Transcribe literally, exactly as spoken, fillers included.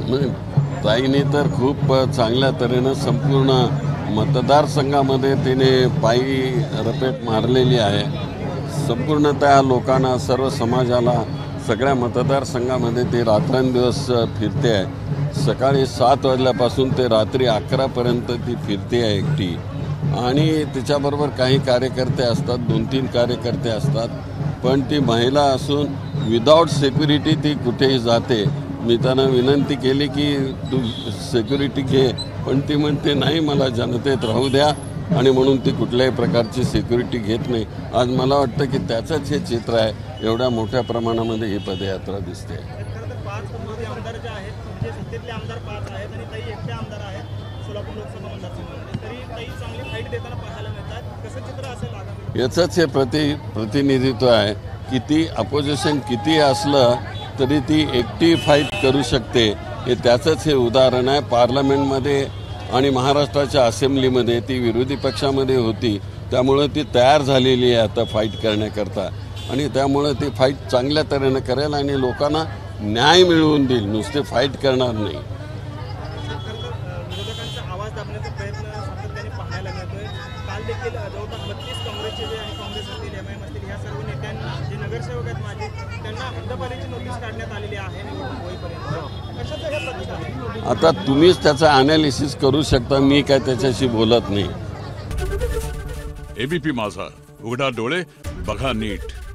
नाही, ताईने तर खूप चांगल्या तऱ्हेनं संपूर्ण मतदारसंघामध्ये तिने पायी रपेट मारलेली आहे। संपूर्ण त्या लोकांना, सर्व समाजाला, सगळ्या मतदारसंघामध्ये ती रात्रंदिवस फिरते आहे। सकाळी सात वाजल्यापासून ते रात्री अकरापर्यंत ती फिरते आहे एकटी, आणि तिच्याबरोबर काही कार्यकर्ते असतात, दोन तीन कार्यकर्ते असतात, पण ती महिला असून विदाऊट सिक्युरिटी ती कुठेही जाते। मी त्यांना विनंती केली की तू सिक्युरिटी घे, पण ती म्हणते नाही, मला जनतेत राहू द्या, आणि म्हणून ती कुठल्याही प्रकारची सिक्युरिटी घेत नाही। आज मला वाटतं की त्याचंच हे चित्र आहे, एवढ्या मोठ्या प्रमाणामध्ये ही पदयात्रा दिसते। पाच आमदार जे आहेत, म्हणजे सत्तेतले आमदार पाच आहेत आणि ताई एकटे आमदार आहेत सोलापूर लोकसभा मतदारसंघामध्ये, तरी ताई चांगली फाईट देताना पाहायला मिळतात। कसं चित्र असेल आगामी? याचंच हे प्रति प्रतिनिधित्व आहे, किती अपोजिशन किती असलं तरी ती एकटी फाईट करू शकते, हे त्याचंच हे उदाहरण आहे। पार्लमेंटमध्ये आणि महाराष्ट्राच्या असेंब्लीमध्ये ती विरोधी पक्षामध्ये होती, त्यामुळे ती तयार झालेली आहे आता फाईट करण्याकरता, आणि त्यामुळे ती फाईट चांगल्या तऱ्हेनं करेल आणि लोकांना न्याय मिळवून देईल, नुसते फाईट करणार नाही। विरोधकांचा आवाज दाबण्याचा प्रयत्न सातत्याने पाहायला मिळतोय। काल देखील जवळपास बत्तीस काँग्रेसचे जे आणि काँग्रेस असतील, एम आय एम असतील, या सर्व नेत्यांना, जे नगरसेवक आहेत माझे, त्यांना हद्दपारीची नोटीस काढण्यात आलेली आहे निवडणूक होईपर्यंत। कशाचं हे प्रतीक आहे? आता तुम्हीच त्याचा ॲनालिसिस करू शकता, मी काय त्याच्याशी बोलत नाही। एबीपी माझा, उघडा डोळे बघा नीट।